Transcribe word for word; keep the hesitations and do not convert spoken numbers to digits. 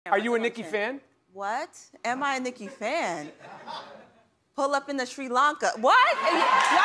Are you a Nicki fan? What? Am I a Nicki fan? Pull up in the Sri Lanka. What?